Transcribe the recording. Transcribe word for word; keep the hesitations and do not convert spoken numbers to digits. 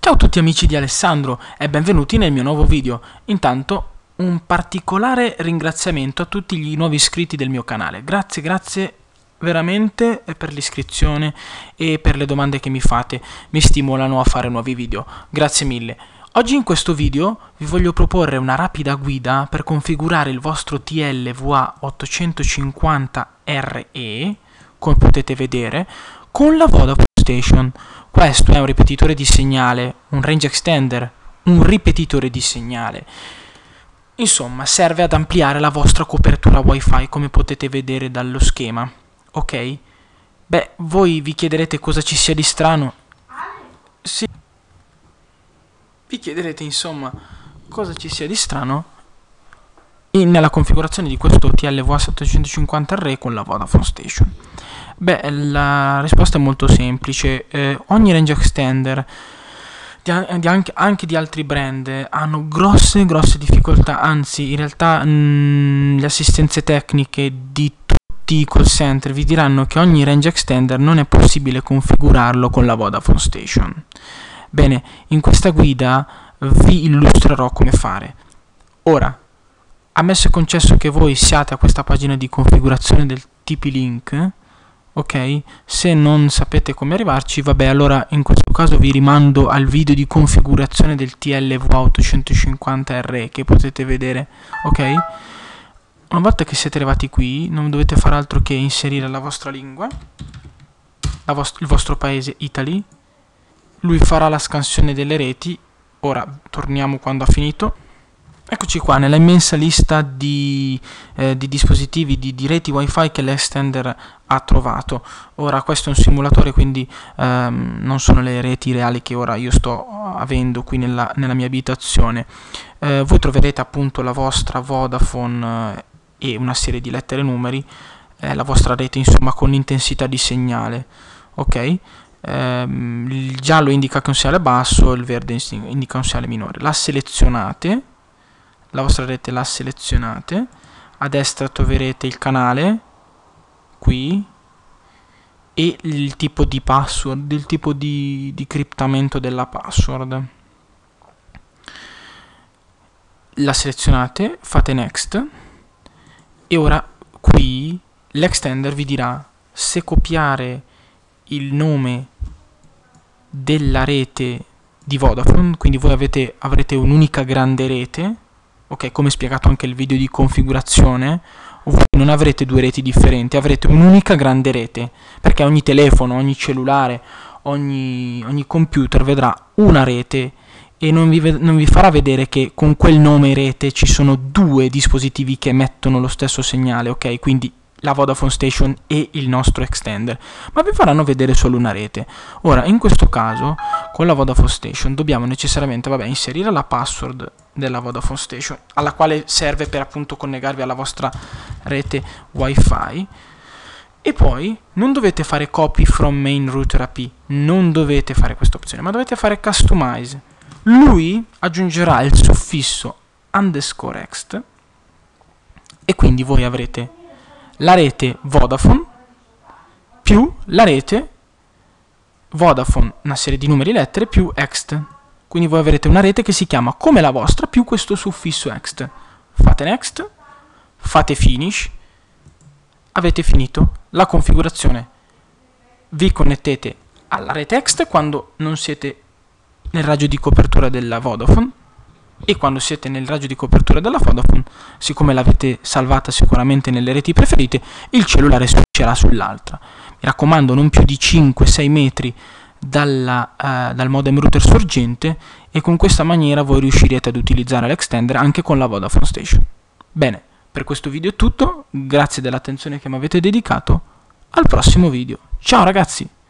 Ciao a tutti amici di Alessandro e benvenuti nel mio nuovo video. Intanto un particolare ringraziamento a tutti gli nuovi iscritti del mio canale. Grazie, grazie veramente per l'iscrizione e per le domande che mi fate. Mi stimolano a fare nuovi video. Grazie mille. Oggi in questo video vi voglio proporre una rapida guida per configurare il vostro T L V A ottocentocinquanta R E, come potete vedere, con la Vodafone Station. Questo è un ripetitore di segnale, un range extender, un ripetitore di segnale. Insomma, serve ad ampliare la vostra copertura Wi-Fi, come potete vedere dallo schema. Ok? Beh, voi vi chiederete cosa ci sia di strano. Sì. Vi chiederete, insomma, cosa ci sia di strano in, nella configurazione di questo T L V A settecentocinquanta R E con la Vodafone Station. Beh, la risposta è molto semplice. Eh, ogni range extender di, di anche, anche di altri brand hanno grosse grosse difficoltà, anzi in realtà mh, le assistenze tecniche di tutti i call center vi diranno che ogni range extender non è possibile configurarlo con la Vodafone Station. Bene, in questa guida vi illustrerò come fare. Ora, ammesso e concesso che voi siate a questa pagina di configurazione del T P-Link, ok, se non sapete come arrivarci, vabbè, allora in questo caso vi rimando al video di configurazione del T L V A ottocentocinquanta R E che potete vedere, ok? Una volta che siete arrivati qui non dovete fare altro che inserire la vostra lingua, la vost- il vostro paese Italy. Lui farà la scansione delle reti. Ora torniamo quando ha finito. Eccoci qua nella immensa lista di, eh, di dispositivi, di, di reti Wi-Fi che l'Extender ha trovato. Ora questo è un simulatore, quindi ehm, non sono le reti reali che ora io sto avendo qui nella, nella mia abitazione. Eh, voi troverete appunto la vostra Vodafone eh, e una serie di lettere e numeri, eh, la vostra rete insomma con intensità di segnale, ok? Um, il giallo indica che è un segnale basso, il verde indica un segnale minore. La selezionate, la vostra rete la selezionate, a destra troverete il canale qui e il tipo di password, il tipo di, di criptamento della password. La selezionate, fate next e ora qui l'Extender vi dirà se copiare il nome della rete di Vodafone, quindi voi avete, avrete un'unica grande rete, ok, come spiegato anche il video di configurazione, voi non avrete due reti differenti, avrete un'unica grande rete, perché ogni telefono, ogni cellulare, ogni, ogni computer vedrà una rete e non vi, non vi farà vedere che con quel nome rete ci sono due dispositivi che emettono lo stesso segnale, ok, quindi la Vodafone Station e il nostro Extender, ma vi faranno vedere solo una rete. Ora, in questo caso, con la Vodafone Station dobbiamo necessariamente, vabbè, inserire la password della Vodafone Station, alla quale serve per appunto collegarvi alla vostra rete Wi-Fi, e poi non dovete fare copy from main router A P, non dovete fare questa opzione, ma dovete fare customize. Lui aggiungerà il suffisso underscore ext e quindi voi avrete la rete Vodafone più la rete Vodafone, una serie di numeri e lettere, più ext. Quindi voi avrete una rete che si chiama come la vostra più questo suffisso ext. Fate next, fate finish, avete finito la configurazione. Vi connettete alla rete ext quando non siete nel raggio di copertura della Vodafone, e quando siete nel raggio di copertura della Vodafone, siccome l'avete salvata sicuramente nelle reti preferite, il cellulare switcherà sull'altra. Mi raccomando, non più di cinque sei metri dalla, uh, dal modem router sorgente, e con questa maniera voi riuscirete ad utilizzare l'Extender anche con la Vodafone Station. Bene, per questo video è tutto, grazie dell'attenzione che mi avete dedicato, al prossimo video. Ciao ragazzi!